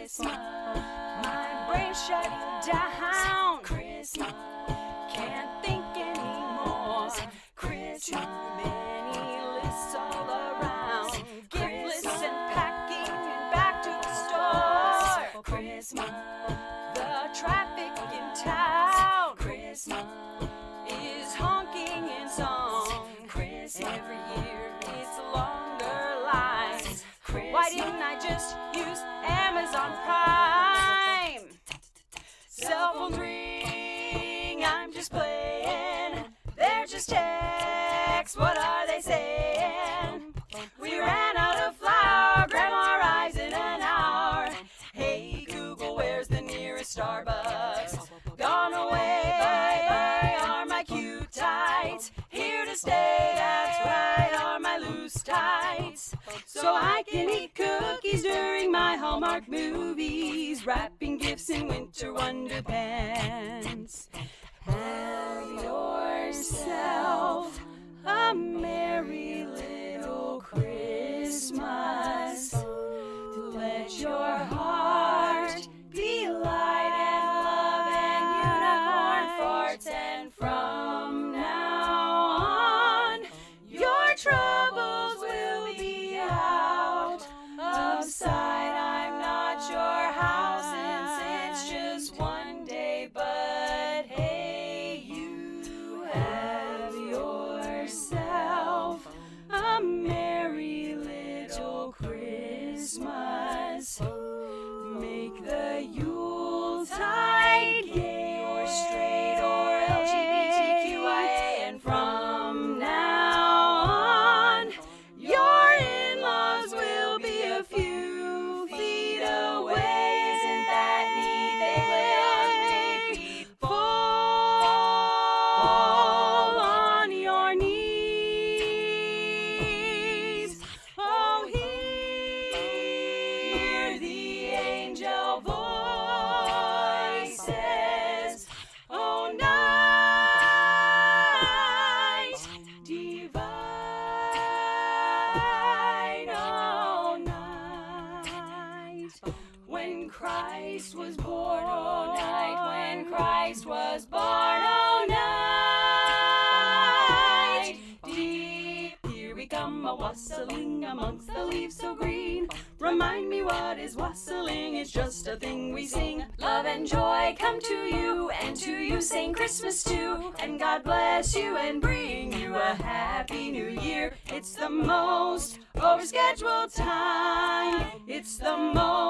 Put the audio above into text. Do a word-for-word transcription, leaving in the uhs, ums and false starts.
Christmas. My brain's shutting down. Christmas. Can't think anymore. Christmas. Too many lists all around. Gift lists and packing and back to the store. Christmas. The traffic in town. Christmas is honking in song. Christmas. Every year it's longer lines. Christmas. Why didn't I just use Amazon Prime? Cell phones ring, I'm just playing. They're just texts, what are they saying? We ran out of flour, Grandma arrives in an hour. Hey Google, where's the nearest Starbucks? Gone away, bye bye, are my cute tights. Here to stay, that's right, are my loose tights. So I can eat cookies during my Hallmark movies, wrapping gifts in winter wonder pants. Have yourself a merry little Christmas. Let your heart be light and love and unicorn forts, and from now on your troubles will be out of sight. I'm not your house since it's just one day, but hey, you have yourself a merry little Christmas. Make the Yuletide gay or straight or L G B T Q I A, and from now on your in-laws will be a few feet away. Isn't that neat? They play on repeat. Fall on your knees. Oh, hear the angel voices. Oh, night divine. Oh, night when Christ was born. Oh, night when Christ was born. Oh, night deep. Here we come, a wassailing amongst the leaves so green. Remind me, what is wassailing? It's just a thing we sing. Love and joy come to you, and to you sing Christmas too. And God bless you and bring you a happy new year. It's the most overscheduled time. It's the most